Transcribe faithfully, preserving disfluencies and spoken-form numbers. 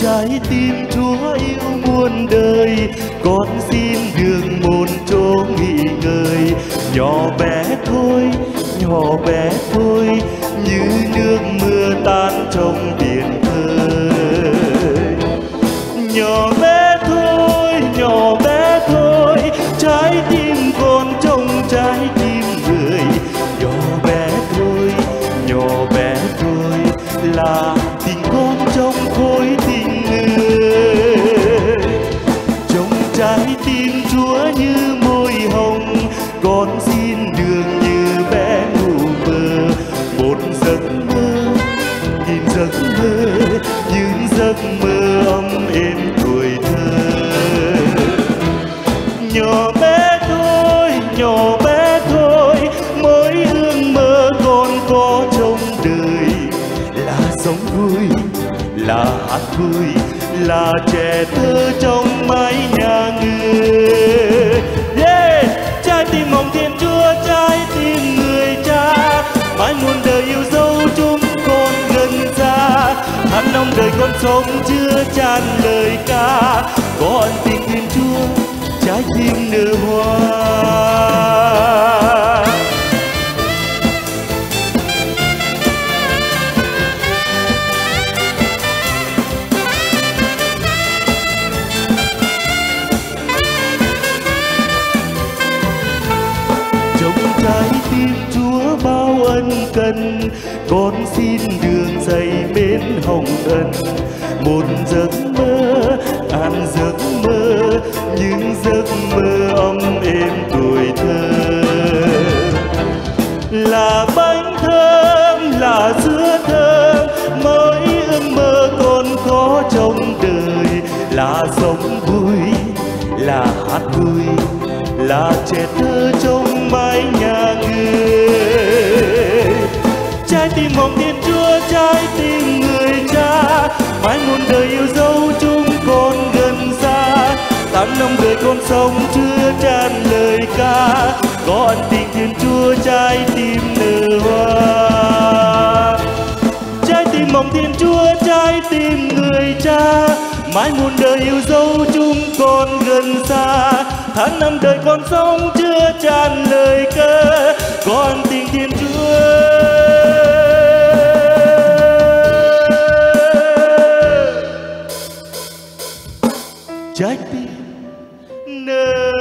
trái tim Chúa yêu muôn đời, con xin được một chỗ nghỉ ngơi. Nhỏ bé thôi, nhỏ bé thôi, như nước mưa tan trong biển khơi. Nhỏ bé thôi, nhỏ bé thôi, trái tim con trong trái tim người. Nhỏ bé thôi, nhỏ bé thôi, là tình con trong khối tình người. Trong trái tim Chúa như môi hồng, con xin đường như bé ngủ mơ. Một giấc mơ, nghìn giấc mơ, những giấc mơ ấm êm tuổi thơ. Nhỏ bé thôi, nhỏ bé thôi, mỗi ước mơ con có trong đời. Là sống vui, là hát vui, là trẻ thơ trong mái nhà người. Yeah! Trái tim mong Thiên Chúa, trái tim người cha, mãi muôn đời yêu dấu chúng con gần xa. Tháng năm đời con sống chưa tràn lời ca, có ân tình Thiên Chúa, trái tim nở hoa. Trái tim Chúa bao ân cần, con xin đường dày mến hồng ân. Một giấc mơ, an giấc mơ, những giấc mơ ấm êm tuổi thơ. Là bánh thơm, là sữa thơm, mỗi ước mơ con có trong đời. Là sống vui, là hát vui, là trẻ thơ trong mái nhà người. Trái tim mong Thiên Chúa, trái tim người cha, mãi muôn đời yêu dấu chúng con gần xa. Tháng năm đời con sống chưa tràn lời ca, có ân tình Thiên Chúa, trái tim nở hoa. Trái tim mong Thiên Chúa, trái tim người cha, mãi muôn đời yêu dấu chúng con gần xa. Tháng năm đời con sống chưa tràn lời ca, có ân tình Thiên Chúa, trái tim nở